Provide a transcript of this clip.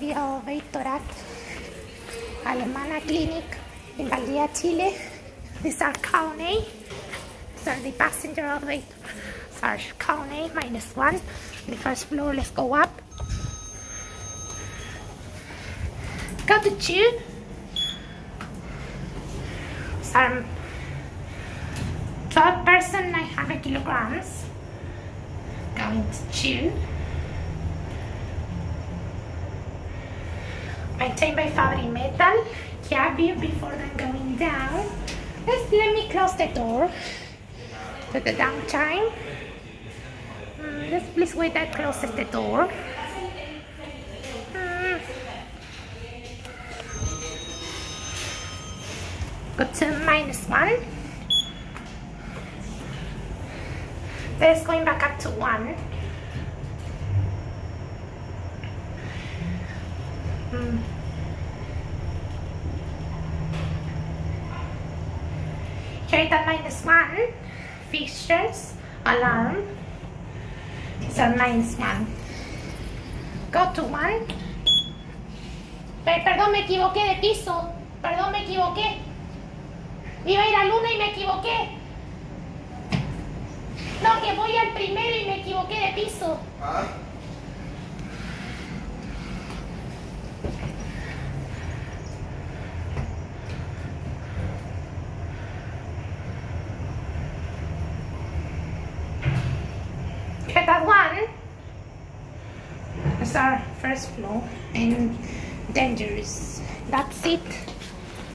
the elevator at Alemana clinic in Valdivia, Chile. These are Kone. These are the passenger elevator. Sorry, Kone -1. The first floor, let's go up. Go to 2. So 12 person, 900 kilograms. Going to 2. Maintained by fabric metal. Cabin before then going down. Let me close the door to the downtime. Let's please wait that closes the door. Go to -1. Then it's going back up to 1. Here at -1. Fixtures, alarm. So -1. Go to 1. Perdón, me equivoqué de piso. Perdón, me equivoqué. Iba a ir al 1 y me equivoqué. No, que voy al primero y me equivoqué de piso. Get that 1. It's our first floor and dangerous. That's it.